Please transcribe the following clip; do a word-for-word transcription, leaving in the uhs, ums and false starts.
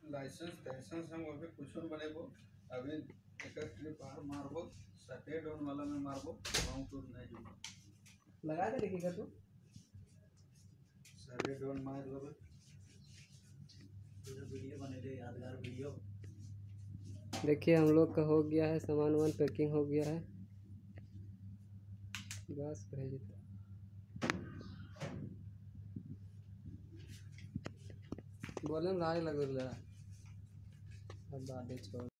Licence licence हम अभी कुछ बनेबो अभी एक ट्रिप बाहर मारबो सटे डोन वाला में मारबो गाँव तो नहीं जुड़ो लगा दे लेके तू सटे डोन मार लेबे पूरा वीडियो बने दे यादगार वीडियो। देखिए हम लोग का हो गया है, सामान वामान पैकिंग हो गया है, बस भेज बोले लाए लग रहा है अब बाद छोड़।